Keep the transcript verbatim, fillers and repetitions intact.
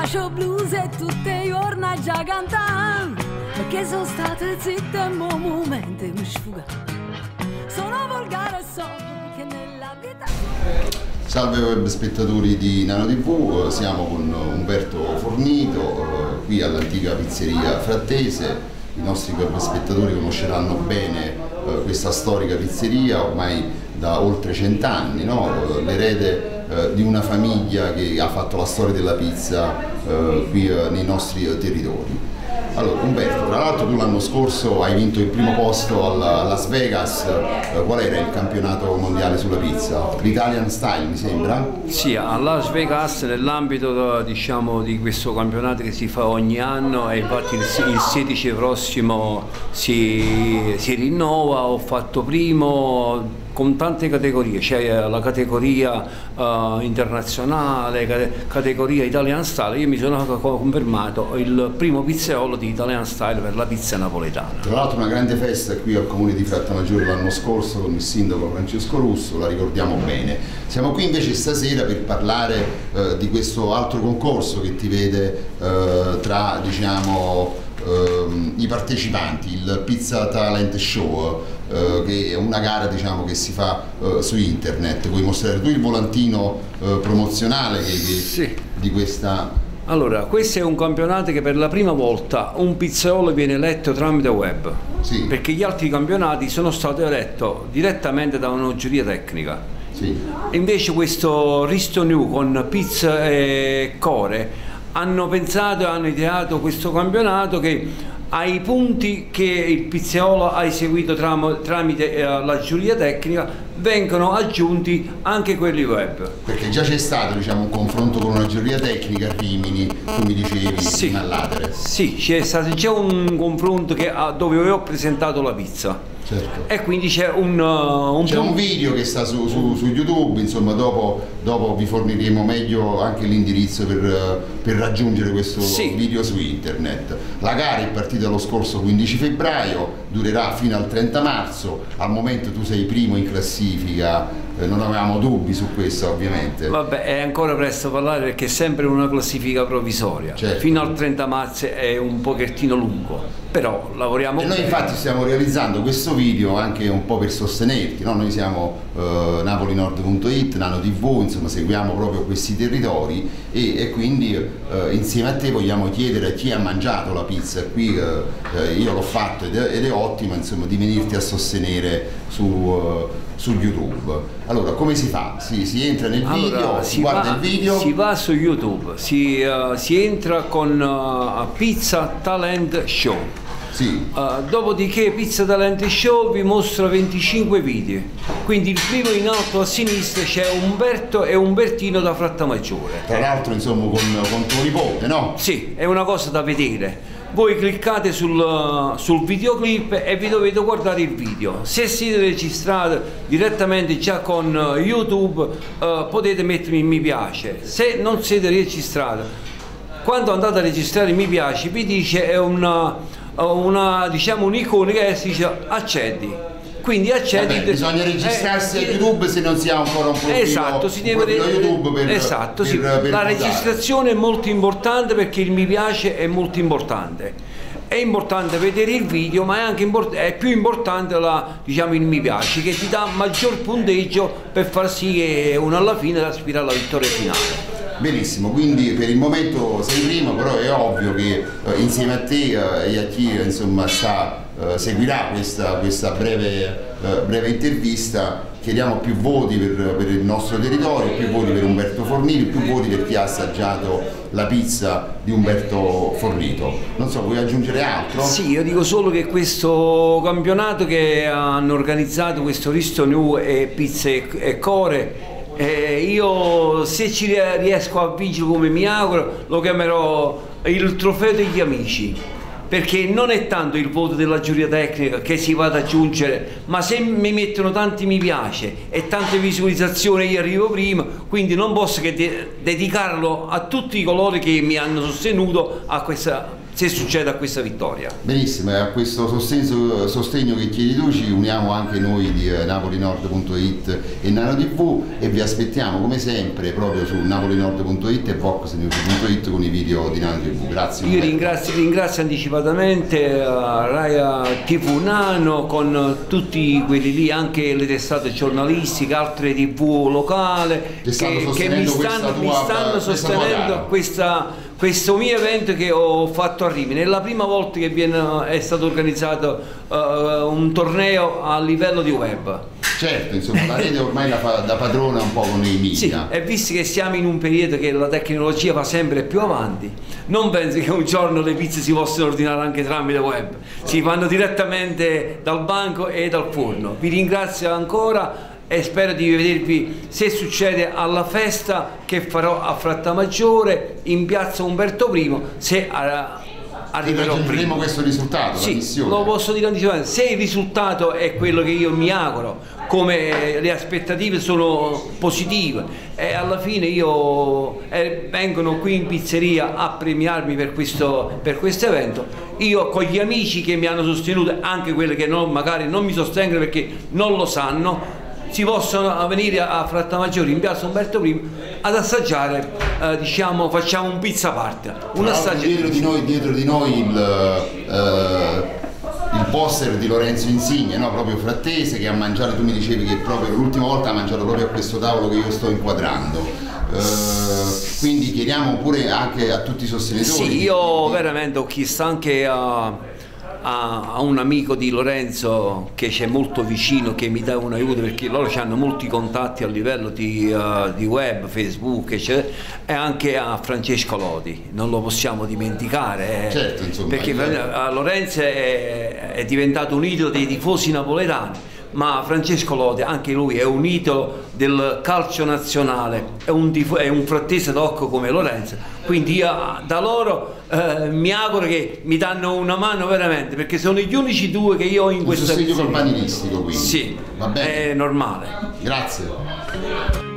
Fascio blues e tutte giorna già cantano, perché sono state zitte e mo momenti mi sfuga. Sono volgare e so che nella vita... Salve web spettatori di Nano tivù, siamo con Umberto Fornito, qui all'antica pizzeria Frattese. I nostri web spettatori conosceranno bene questa storica pizzeria, ormai da oltre cent'anni, no? L'erede eh, di una famiglia che ha fatto la storia della pizza eh, qui eh, nei nostri eh, territori. Allora Umberto, tra l'altro tu l'anno scorso hai vinto il primo posto a Las Vegas, eh, qual era il campionato mondiale sulla pizza? L'Italian Style mi sembra? Sì, a Las Vegas nell'ambito diciamo, di questo campionato che si fa ogni anno e infatti il, il sedici prossimo si, si rinnova. Ho fatto primo con tante categorie, c'è la categoria uh, internazionale, categoria Italian Style. Io mi sono confermato il primo pizzaiolo di Italian Style per la pizza napoletana. Tra l'altro una grande festa qui al comune di Frattamaggiore l'anno scorso con il sindaco Francesco Russo, la ricordiamo bene. Siamo qui invece stasera per parlare uh, di questo altro concorso che ti vede uh, tra diciamo Uh, i partecipanti, il Pizza Talent Show, uh, che è una gara diciamo, che si fa uh, su internet. Vuoi mostrare tu il volantino uh, promozionale che, che sì. di questa... Allora, questo è un campionato che per la prima volta un pizzaiolo viene eletto tramite web, sì. Perché gli altri campionati sono stati eletti direttamente da una giuria tecnica. Sì. Invece questo Risto New con pizza e core hanno pensato e hanno ideato questo campionato che ai punti che il pizzaiolo ha eseguito tram tramite eh, la giuria tecnica vengono aggiunti anche quelli web. Perché già c'è stato diciamo, un confronto con una giuria tecnica a Rimini, tu mi dicevi, sì. prima all'Adere. Sì, c'è stato già un confronto che, dove ho presentato la pizza. Certo. E quindi c'è un, uh, un, un video che sta su, su, su YouTube, insomma dopo, dopo vi forniremo meglio anche l'indirizzo per, per raggiungere questo sì. video su internet. La gara è partita lo scorso quindici febbraio, durerà fino al trenta marzo, al momento tu sei primo in classifica, eh, non avevamo dubbi su questo ovviamente. Vabbè, è ancora presto a parlare perché è sempre una classifica provvisoria, certo. Fino al trenta marzo è un pochettino lungo, però lavoriamo. E noi infatti stiamo realizzando questo video anche un po' per sostenerti, no? Noi siamo eh, napolinord punto it, Nano tivù, insomma seguiamo proprio questi territori e, e quindi eh, insieme a te vogliamo chiedere a chi ha mangiato la pizza qui, eh, io l'ho fatto ed è, ed è ottima, insomma, di venirti a sostenere su, uh, su YouTube. Allora come si fa? Si, si entra nel video, allora, si, si guarda va, il video? Si va su YouTube, si, uh, si entra con uh, Pizza Talent Show. Sì. Uh, dopodiché Pizza Talent Show vi mostra venticinque video, quindi il primo in alto a sinistra c'è Umberto e Umbertino da Frattamaggiore. Tra l'altro insomma con, con tuo nipote, no? Sì, è una cosa da vedere. Voi cliccate sul, sul videoclip e vi dovete guardare il video. Se siete registrati direttamente già con YouTube uh, potete mettere il mi piace. Se non siete registrati, quando andate a registrare il mi piace vi dice è una, una diciamo un'icona che si dice accedi. Quindi accedi. Vabbè, bisogna registrarsi eh, a YouTube se non si ha ancora un profilo, esatto, si deve un YouTube per, esatto, per, sì. per, per la votare. registrazione è molto importante perché il mi piace è molto importante. È importante vedere il video, ma è anche import è più importante la, diciamo, il mi piace che ti dà maggior punteggio per far sì che uno alla fine aspira alla vittoria finale. Benissimo, quindi per il momento sei primo, però è ovvio che eh, insieme a te eh, e a chi insomma sta, eh, seguirà questa, questa breve, eh, breve intervista chiediamo più voti per, per il nostro territorio, più voti per Umberto Fornito, più voti per chi ha assaggiato la pizza di Umberto Fornito. Non so, vuoi aggiungere altro? Sì, io dico solo che questo campionato che hanno organizzato, questo Risto New e Pizze e Core, Eh, io se ci riesco a vincere come mi auguro lo chiamerò il trofeo degli amici, perché non è tanto il voto della giuria tecnica che si va ad aggiungere, ma se mi mettono tanti mi piace e tante visualizzazioni io arrivo prima, quindi non posso che de dedicarlo a tutti coloro che mi hanno sostenuto a questa se succede a questa vittoria. Benissimo, e a questo sostegno, sostegno che chiedi tu ci uniamo anche noi di eh, napolinord punto it e Nano tivù, e vi aspettiamo come sempre proprio su napolinord punto it e vox news punto it con i video di Nano tivù. Grazie. Io ringrazio, ringrazio anticipatamente uh, Rai tivù Nano, con tutti quelli lì, anche le testate giornalistiche, altre tivù locale che, che, che mi stanno, mi stanno sostenendo questa questo mio evento che ho fatto a Rimini. È la prima volta che viene, è stato organizzato uh, un torneo a livello di web. Certo, insomma, la rete ormai la fa da padrona un po' con i media. Sì, e visto che siamo in un periodo che la tecnologia va sempre più avanti, non penso che un giorno le pizze si possano ordinare anche tramite web, si fanno direttamente dal banco e dal forno. Vi ringrazio ancora e spero di vedervi, se succede, alla festa che farò a Frattamaggiore in piazza Umberto primo, se arriverò prima. Questo risultato, sì, la missione. Lo posso dire anticipatamente, se il risultato è quello che io mi auguro, come le aspettative sono positive e alla fine io eh, vengono qui in pizzeria a premiarmi per questo, per questo evento, io con gli amici che mi hanno sostenuto, anche quelli che non, magari non mi sostengono perché non lo sanno, si possono venire a Frattamaggiore in piazza Umberto primo ad assaggiare, eh, diciamo, facciamo un pizza party, un assaggio. Dietro di noi, dietro di noi il, eh, il poster di Lorenzo Insigne, no? Proprio frattese, che ha mangiato, tu mi dicevi che proprio l'ultima volta ha mangiato proprio a questo tavolo che io sto inquadrando. Eh, quindi chiediamo pure anche a tutti i sostenitori. Sì, io veramente ho chiesto anche a a un amico di Lorenzo che c'è molto vicino, che mi dà un aiuto, perché loro hanno molti contatti a livello di, uh, di web, Facebook eccetera, e anche a Francesco Lodi, non lo possiamo dimenticare, eh, certo, insomma, perché certo. Lorenzo è, è diventato un idolo dei tifosi napoletani, ma Francesco Lodi anche lui è un idolo del calcio nazionale, è un, è un frattese d'occo come Lorenzo, quindi io da loro eh, mi auguro che mi danno una mano veramente, perché sono gli unici due che io ho in questa sostegno campanilistico, quindi sì, va bene, è normale. Grazie.